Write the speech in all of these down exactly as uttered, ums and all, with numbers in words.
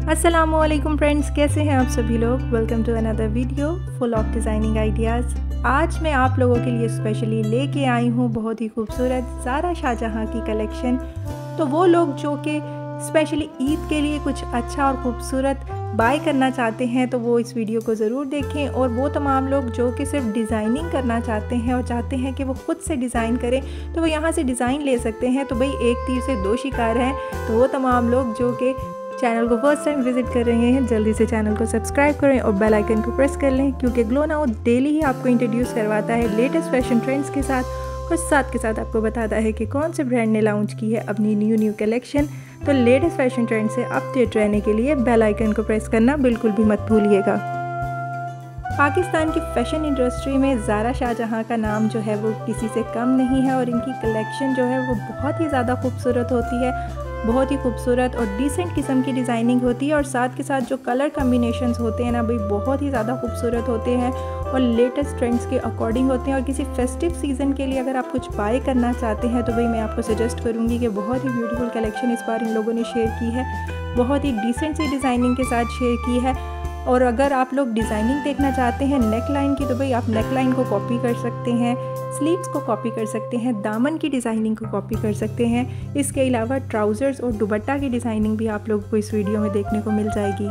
अस्सलामुअलैकुम फ्रेंड्स, कैसे हैं आप सभी लोग। Welcome to another video full of designing ideas. आज मैं आप लोगों के लिए स्पेशली लेके आई हूँ बहुत ही खूबसूरत ज़ारा शाहजहाँ की कलेक्शन। तो वो लोग जो कि स्पेशली ईद के लिए कुछ अच्छा और ख़ूबसूरत बाय करना चाहते हैं तो वो इस वीडियो को ज़रूर देखें, और वो तमाम लोग जो कि सिर्फ डिज़ाइनिंग करना चाहते हैं और चाहते हैं कि वो ख़ुद से डिज़ाइन करें तो वो यहाँ से डिज़ाइन ले सकते हैं। तो भाई एक तीर से दो शिकार हैं। तो वो तमाम लोग जो कि चैनल को फर्स्ट टाइम विजिट कर रहे हैं, जल्दी से चैनल को सब्सक्राइब करें और बेल आइकन को प्रेस कर लें, क्योंकि ग्लो नाउ डेली ही आपको इंट्रोड्यूस करवाता है लेटेस्ट फैशन ट्रेंड्स के साथ, और साथ के साथ आपको बताता है कि कौन से ब्रांड ने लॉन्च की है अपनी न्यू न्यू कलेक्शन। तो लेटेस्ट फैशन ट्रेंड से अपडेट रहने के लिए बेल आइकन को प्रेस करना बिल्कुल भी मत भूलिएगा। पाकिस्तान की फ़ैशन इंडस्ट्री में ज़ारा शाहजहाँ का नाम जो है वो किसी से कम नहीं है, और इनकी कलेक्शन जो है वो बहुत ही ज़्यादा खूबसूरत होती है, बहुत ही खूबसूरत और डिसेंट किस्म की डिज़ाइनिंग होती है, और साथ के साथ जो कलर कम्बिनेशंस होते हैं ना भाई बहुत ही ज़्यादा खूबसूरत होते हैं और लेटेस्ट ट्रेंड्स के अकॉर्डिंग होते हैं। और किसी फेस्टिव सीज़न के लिए अगर आप कुछ बाय करना चाहते हैं तो भाई मैं आपको सजेस्ट करूँगी कि बहुत ही ब्यूटीफुल कलेक्शन इस बार इन लोगों ने शेयर की है, बहुत ही डिसेंट सी डिज़ाइनिंग के साथ शेयर की है। और अगर आप लोग डिज़ाइनिंग देखना चाहते हैं नेक लाइन की तो भाई आप नेक लाइन को कॉपी कर सकते हैं, स्लीव्स को कॉपी कर सकते हैं, दामन की डिज़ाइनिंग को कॉपी कर सकते हैं। इसके अलावा ट्राउज़र्स और दुपट्टा की डिज़ाइनिंग भी आप लोगों को इस वीडियो में देखने को मिल जाएगी।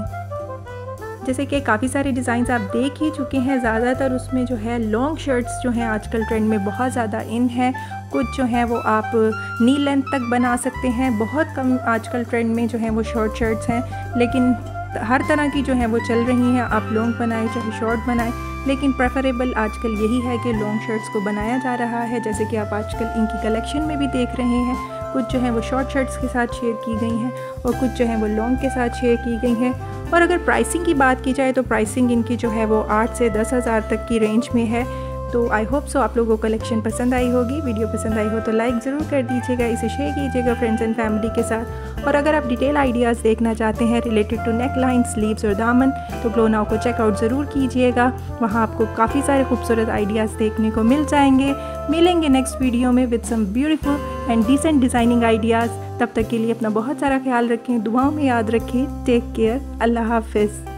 जैसे कि काफ़ी सारे डिज़ाइंस आप देख ही चुके हैं, ज़्यादातर उसमें जो है लॉन्ग शर्ट्स जो हैं आजकल ट्रेंड में बहुत ज़्यादा इन है। कुछ जो हैं वो आप नी लेंथ तक बना सकते हैं, बहुत कम आजकल ट्रेंड में जो हैं वो शॉर्ट शर्ट्स हैं, लेकिन हर तरह की जो है वो चल रही हैं। आप लॉन्ग बनाएं चाहे शॉर्ट बनाएं, लेकिन प्रेफरेबल आजकल यही है कि लॉन्ग शर्ट्स को बनाया जा रहा है, जैसे कि आप आजकल इनकी कलेक्शन में भी देख रहे हैं। कुछ जो है वो शॉर्ट शर्ट्स के साथ शेयर की गई हैं और कुछ जो है वो लॉन्ग के साथ शेयर की गई हैं। और अगर प्राइसिंग की बात की जाए तो प्राइसिंग इनकी जो है वो आठ से दस हज़ार तक की रेंज में है। तो आई होप सो आप लोगों को कलेक्शन पसंद आई होगी। वीडियो पसंद आई हो तो लाइक ज़रूर कर दीजिएगा, इसे शेयर कीजिएगा फ्रेंड्स एंड फैमिली के साथ। और अगर आप डिटेल आइडियाज़ देखना चाहते हैं related to neck line, sleeves और दामन तो ग्लो नाउ को चेकआउट ज़रूर कीजिएगा। वहाँ आपको काफ़ी सारे खूबसूरत आइडियाज़ देखने को मिल जाएंगे। मिलेंगे नेक्स्ट वीडियो में with some beautiful and decent designing ideas. तब तक के लिए अपना बहुत सारा ख्याल रखें, दुआओं में याद रखें। टेक केयर, अल्लाह हाफिज़।